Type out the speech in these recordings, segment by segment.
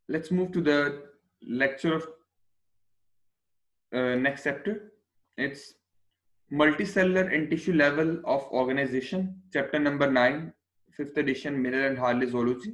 let's move to the lecture of next chapter. It's multicellular and tissue level of organization, chapter number 9, 5th edition, Miller and Harley zoology.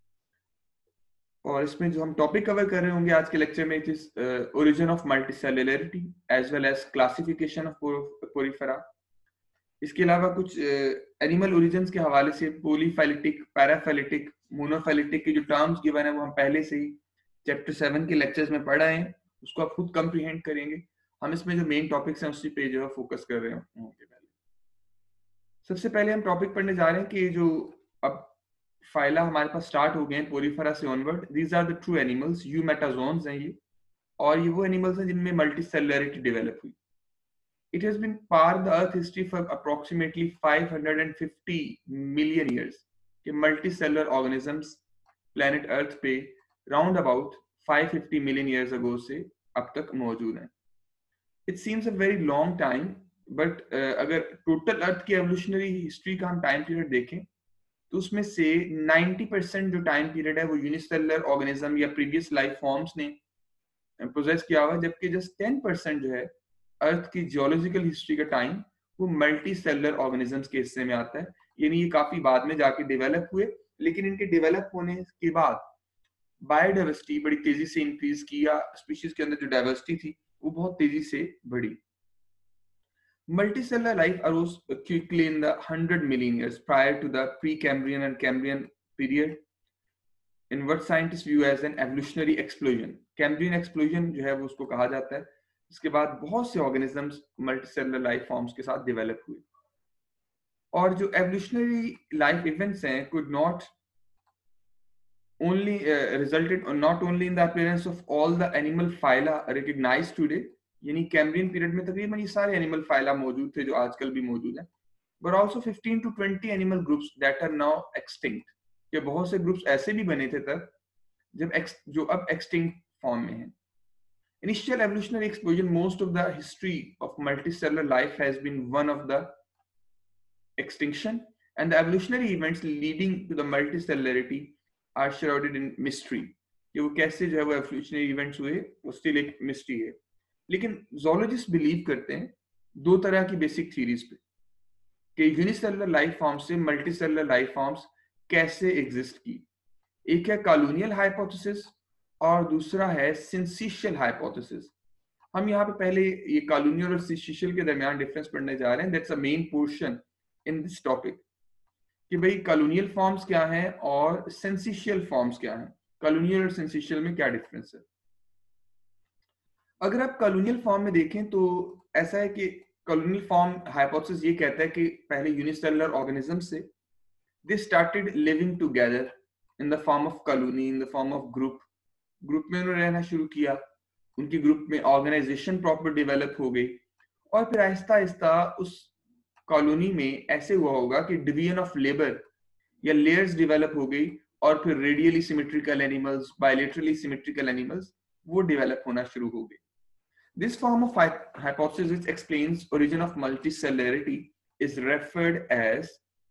और इसमें जो हम topic cover कर रहे होंगे आज के लेक्चर में, it is origin of multicellularity as well as classification of Porifera. इसके अलावा कुछ एनिमल ओरिजिन्स के हवाले से पोलीफाइलेटिक, पैराफाइलेटिक, मोनोफाइलेटिक के जो टर्म्स गिवन है वो हम पहले से ही चैप्टर 7 के लेक्चर्स में पढ़ रहे हैं, उसको आप खुद कंप्रीहेंड करेंगे। हम इसमें जो मेन टॉपिक्स हैं उसी पे जो है फोकस कर रहे होंगे। सबसे पहले हम टॉपिक पढ़ने जा रहे हैं कि जो अब फाइला हमारे पास स्टार्ट हो गए हैं पोरीफेरा से onward, these are the true animals, eumetazoans हैं ये, और ये वो एनिमल्स हैं जिनमें मल्टीसेलुलरिटी डेवलप हुई। It has been part of the Earth history for approximately 550 million years कि multicellular organisms planet Earth पे round about 550 million years ago से अब तक मौजूद हैं। It seems a very long time, but अगर total Earth की evolutionary history का हम time period देखें तो उसमें से 90% जो time period है वो unicellular organism या previous life forms ने possess किया हुआ, जबकि just 10% जो है अर्थ की जियोलॉजिकल हिस्ट्री का टाइम वो मल्टी सेलुलर ऑर्गेनिजम्स के हिस्से में आता है। यानी ये काफी बाद में जाके डेवलप हुए, लेकिन इनके डेवलप होने के बाद बायोडाइवर्सिटी बड़ी तेजी से इंक्रीज किया, स्पीशीज के अंदर जो डाइवर्सिटी थी वो बहुत तेजी से बढ़ी। Multicellular life arose quickly in the 100 million years prior to the pre-Cambrian and Cambrian period, in what scientists view as an evolutionary explosion. Cambrian explosion जो है वो उसको कहा जाता है। इसके बाद बहुत से ऑर्गेनिजम्स मल्टीसेलुलर लाइफ फॉर्म्स के साथ डेवलप हुए, और जो एवोल्यूशनरी लाइफ इवेंट्स हैं could not only resulted not only in the appearance of all the animal phyla recognised today, यानी कैम्ब्रियन पीरियड में तकरीबन ये सारे एनिमल फाइला मौजूद थे जो आजकल भी मौजूद हैं, but also 15 to 20 animal groups that are now extinct, कि बहुत से ग्रुप्स ऐसे भी बने थे तब जब जो अब एक्सटिंक्ट फॉर्म में हैं। Initial evolutionary explosion, most of the history of multicellular life has been one of the extinction, and the evolutionary events leading to the multicellularity are shrouded in mystery. कि वो कैसे जो है वो evolutionary events हुए वो still एक mystery है। लेकिन zoologists believe करते हैं दो तरह की basic theories पे कि unicellular life forms से multicellular life forms कैसे exist की। एक है colonial hypothesis और दूसरा है सिंसिशियल हाइपोथेसिस। हम यहाँ पे पहले ये कॉलोनियल और सिंसिशियल के दरमियान डिफरेंस पढ़ने जा रहे हैं। That's a main portion in this topic कि भाई कॉलोनियल फॉर्म्स क्या हैं और सिंसिशियल फॉर्म्स क्या हैं, कॉलोनियल और सिंसिशियल में क्या डिफरेंस है। अगर आप कॉलोनियल फॉर्म में देखें तो ऐसा है कि कॉलोनियल फॉर्म हाइपोथेसिस ये कहता है कि पहले यूनिसेलुलर ऑर्गेनिज्म से they started living together in the form of colony, in the form of group में उन्होंने रहना शुरू किया, उनकी ग्रुप में ऑर्गेनाइजेशन प्रॉपर डेवलप हो गई, और फिर आहिस्ता आहिस्ता उस कॉलोनी में ऐसे हुआ होगा कि डिवीजन ऑफ लेबर या लेयर्स डेवलप हो गई, और फिर radially symmetrical animals, bilaterally symmetrical animals वो डेवलप होना शुरू हो गए। This form of hypothesis which explains origin of multicellularity is referred as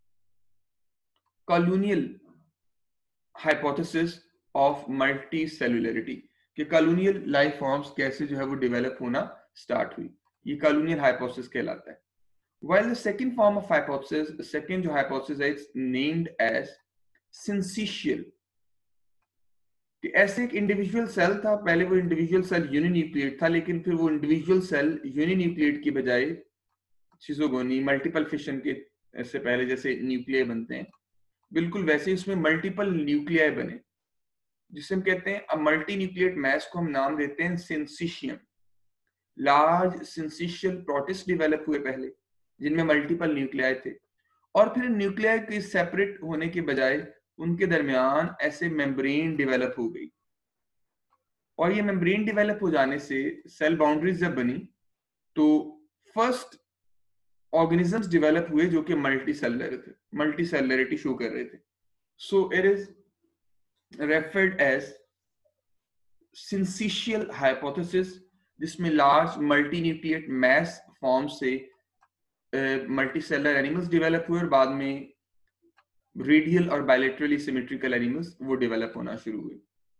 colonial hypothesis of multicellularity, कि कॉलोनियल लाइफ फॉर्म्स कैसे जो है वो डेवलप होना स्टार्ट हुई, ये कॉलोनियल हाइपोथेसिस कहलाता है। While the second form of hypothesis, the second जो hypothesis है, it's named as syncytial, कि ऐसे एक इंडिविजुअल सेल था, पहले वो इंडिविजुअल सेल यूनिन्यूक्लिएट था, लेकिन फिर वो इंडिविजुअल सेल यूनिन्यूक्लिएट की बजाय शिज़ोगोनी, मल्टीपल फिशन के से पहले जैसे न्यूक्लियाई बनते हैं बिल्कुल वैसे ही उसमें मल्टीपल न्यूक्लियाई बने, जिसे हम कहते हैं अ मल्टी न्यूक्लिएट मैस को हम नाम देते हैं syncytium. Large syncytial protist develop हुए पहले जिनमें मल्टीपल न्यूक्लियाई थे, और फिर न्यूक्लियाई के सेपरेट होने के बजाय उनके दरमियान ऐसे मेम्ब्रेन डेवलप हो गई, और ये मेम्ब्रेन डेवलप हो जाने से सेल बाउंड्रीज जब बनी तो फर्स्ट ऑर्गेनिजम्स डेवलप हुए जो कि मल्टीसेलुलर थे, मल्टीसेलुलरिटी शो कर रहे थे। So it is referred as syncytial hypothesis, जिसमें लार्ज मल्टीन्यूक्लिएट मैस फॉर्म से मल्टीसेलुलर एनिमल्स डेवलप हुए, और बाद में रेडियल और बायलेटरली सिमेट्रिकल एनिमल्स वो डेवलप होना शुरू हुए।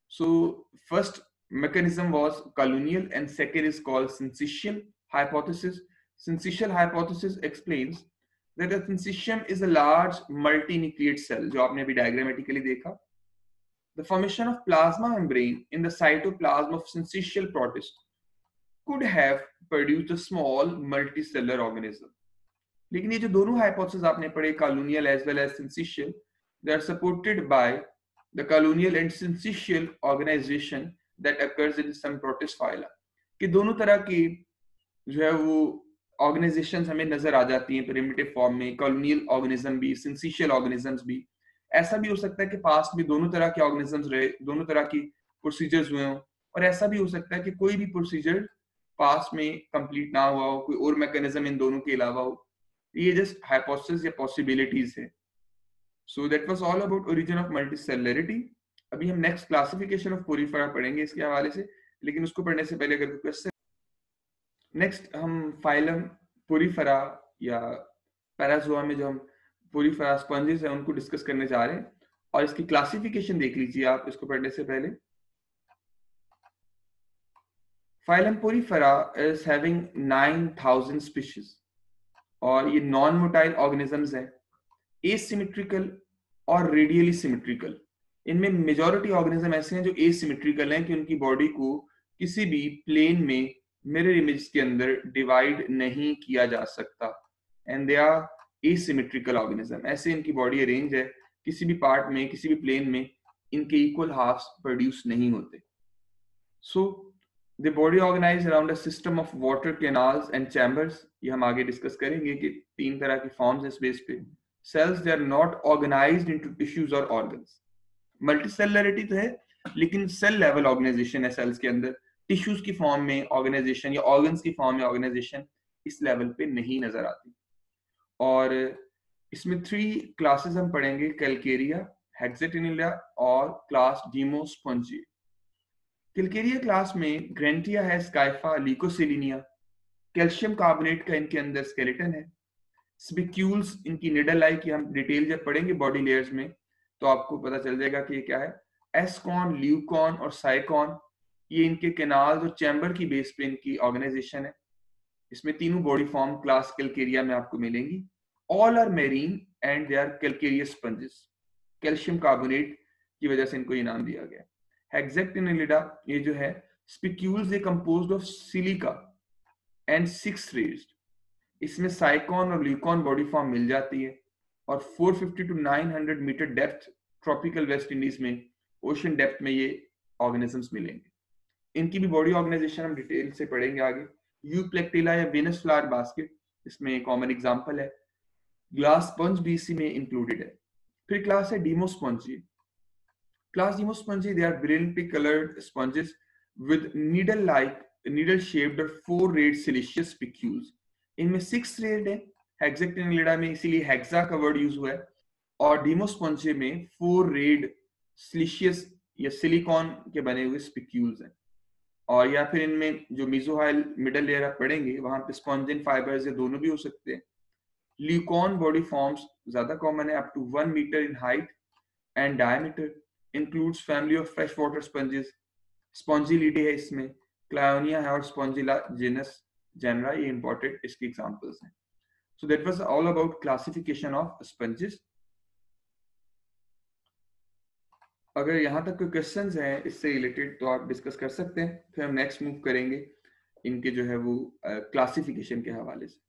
So first mechanism was colonial and second is called syncytial hypothesis. Syncytial hypothesis explains that a syncytium is a large multinucleate cell, जो आपने अभी diagrammatically देखा. The formation of plasma membrane in the cytoplasm of syncytial protist could have produced a small multicellular organism. लेकिन ये जो दोनों hypotheses आपने पढ़े, colonial as well as syncytial, they are supported by the colonial and syncytial organization that occurs in some protist phyla. कि दोनों तरह की जो है वो ऑर्गेनाइजेशंस हमें नजर आ जाती हैं प्रिमिटिव फॉर्म में, कॉलोनियल ऑर्गेनिज्म भी, सिंसिशियल ऑर्गेनिजम्स भी. ऐसा भी हो सकता है कि पास्ट में दोनों तरह के ऑर्गेनिजम्स रहे, दोनों तरह की प्रोसीजर्स हुए हों, और ऐसा भी हो सकता है कि कोई भी प्रोसीजर पास्ट में कंप्लीट ना हुआ हो, कोई और मैकेनिज्म इन दोनों के अलावा हो. ये जस्ट हाइपोथेसिस या पॉसिबिलिटीज है. So that was all about origin of multicellularity. अभी हम नेक्स्ट क्लासिफिकेशन ऑफ पोरीफेरा पढ़ेंगे इसके हवाले से, लेकिन उसको पढ़ने से पहले अगर कोई क्वेश्चन. नेक्स्ट हम फाइलम पोरीफेरा या पैराजोआ में जो हम पोरीफेरा स्पंजेस हैं उनको डिस्कस करने जा रहे हैं, और इसकी क्लासिफिकेशन देख लीजिए आप इसको पढ़ने से पहले. Phylum Porifera is having 9000 species, और ये नॉन मोटाइल ऑर्गेनिजम्स हैं, एसिमेट्रिकल और रेडियली सिमेट्रिकल. इनमें मेजॉरिटी ऑर्गेनिज्म ऐसे हैं जो एसिमेट्रिकल हैं कि उनकी बॉडी को किसी भी प्लेन में मिरर इमेज के अंदर डिवाइड नहीं किया जा सकता, and they are asymmetrical organism. ऐसे इनकी बॉडी अरेंज है, किसी भी पार्ट में, किसी भी प्लेन में इनके इक्वल हाफ्स प्रोड्यूस नहीं होते. So the body organise around a system of water canals and chambers. ये हम आगे डिस्कस करेंगे कि 3 तरह की फॉर्म्स हैं इस बेस पे. Cells they are not organised into tissues और ऑर्गन्स. मल्टीसेलुलरिटी तो है, लेकिन सेल लेवल ऑर्गेनाइजेशन है सेल्स के अंदर. टिश्यूज की फॉर्म में ऑर्गेनाइजेशन या ऑर्गन्स की फॉर्म में ऑर्गेनाइजेशन इस लेवल पे नहीं नजर आती. और इसमें 3 क्लासेस हम पढ़ेंगे, कैलकेरिया, हेक्सेटिनिला और क्लास डीमोस्पोंजिया. कैलकेरिया क्लास में ग्रेंटिया है, स्काइफा, लीकोसिलिनिया. कैल्शियम कार्बोनेट का इनके अंदर स्केलेटन है. स्पिक्यूल्स इनकी निडल लाइक की हम डिटेल जब पढ़ेंगे बॉडी लेयर्स में तो आपको पता चल जाएगा कि ये क्या है. एस्कॉन, ल्यूकॉन और साइकॉन, ये इनके कैनाल्स और चैम्बर की बेस पे इनकी ऑर्गेनाइजेशन है. इसमें तीनों बॉडी फॉर्म क्लास कैलकेरिया में आपको मिलेंगी. All are marine and they are calcareous sponges. Calcium carbonate की वजह से इनको ये नाम दिया गया. हेक्सेटिनिलिडा, ये जो है स्पिक्यूल्स, ये composed of silica and 6 rayed. इसमें साइकॉन और ल्यूकॉन बॉडी फॉर्म मिल जाती है, और 450 to 900 metre depth tropical West Indies में, ओशन डेप्थ में ये ऑर्गेनिजम्स मिलेंगे. इनकी भी बॉडी ऑर्गेनाइजेशन हम डिटेल से पढ़ेंगे आगे. यूप्लेक्टिला या वेनस फ्लावर बास्केट इसमें कॉमन एग्जांपल है. ग्लास स्पंज भी इसी में इंक्लूडेड है. फिर क्लास है Demospongiae. Class Demospongiae, they are brilliantly coloured sponges with needle shaped और 4 rayed siliceous spicules. इनमें 6 रेड है. हेक्सेटिनिलिडा में इसीलिए हेक्सा का वर्ड यूज हुआ है, और डीमोस्पोंजे में 4 रेड सिलिशियस या सिलिकॉन के बने हुए स्पिक्यूल्स हैं. और या फिर इनमें जो मेसोहाइल मिडल लेयर आप पढ़ेंगे वहां पे स्पॉन्जिन फाइबर्स या दोनों भी हो सकते हैं. ल्यूकॉन बॉडी फॉर्म्स ज्यादा कॉमन है, up to 1 metre in height and diameter. Includes family of fresh water sponges. Spongillidae है इसमें, क्लायोनिया है और स्पॉन्जिला जेनस जनरा, ये इंपॉर्टेंट इसके एग्जांपल्स हैं. So that was all about classification of sponges. अगर यहाँ तक कोई क्वेश्चंस हैं इससे रिलेटेड तो आप डिस्कस कर सकते हैं, फिर हम नेक्स्ट मूव करेंगे इनके जो है वो क्लासिफिकेशन के हवाले से.